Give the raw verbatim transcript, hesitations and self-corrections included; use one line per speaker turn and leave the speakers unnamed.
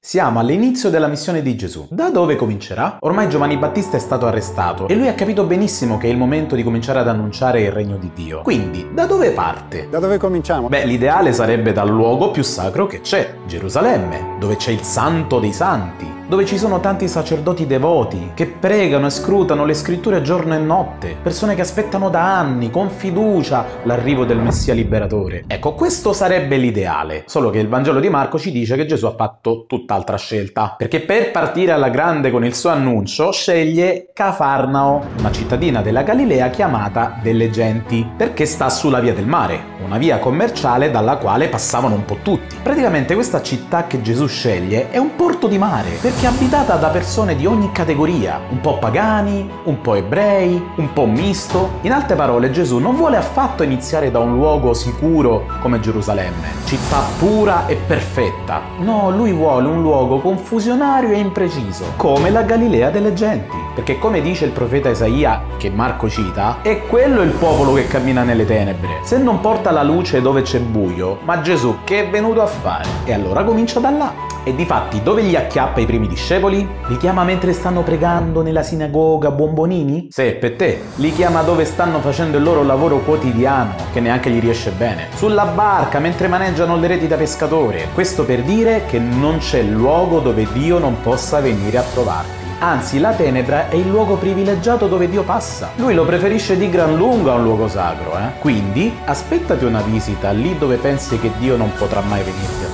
Siamo all'inizio della missione di Gesù. Da dove comincerà? Ormai Giovanni Battista è stato arrestato e lui ha capito benissimo che è il momento di cominciare ad annunciare il regno di Dio. Quindi, da dove parte?
Da dove cominciamo?
Beh, l'ideale sarebbe dal luogo più sacro che c'è, Gerusalemme, dove c'è il Santo dei Santi, dove ci sono tanti sacerdoti devoti che pregano e scrutano le scritture giorno e notte, persone che aspettano da anni con fiducia l'arrivo del Messia liberatore. Ecco, questo sarebbe l'ideale, solo che il Vangelo di Marco ci dice che Gesù ha fatto tutt'altra scelta, perché per partire alla grande con il suo annuncio sceglie Cafarnao, una cittadina della Galilea chiamata delle Genti, perché sta sulla via del mare, una via commerciale dalla quale passavano un po' tutti. Praticamente questa città che Gesù sceglie è un porto di mare, perché è abitata da persone di ogni categoria, un po' pagani, un po' ebrei, un po' misto. In altre parole, Gesù non vuole affatto iniziare da un luogo sicuro come Gerusalemme, città pura e perfetta. No, lui vuole un luogo confusionario e impreciso, come la Galilea delle Genti, perché come dice il profeta Isaia, che Marco cita, è quello il popolo che cammina nelle tenebre. Se non porta la luce dove c'è buio, ma Gesù che è venuto a fare? E allora comincia da là. E difatti dove gli acchiappa i primi discepoli? Li chiama mentre stanno pregando nella sinagoga Buonbonini? Se per te, li chiama dove stanno facendo il loro lavoro quotidiano, che neanche gli riesce bene. Sulla barca, mentre maneggiano le reti da pescatore. Questo per dire che non c'è luogo dove Dio non possa venire a trovarti. Anzi, la tenebra è il luogo privilegiato dove Dio passa. Lui lo preferisce di gran lunga a un luogo sacro, eh? Quindi, aspettati una visita lì dove pensi che Dio non potrà mai venirti a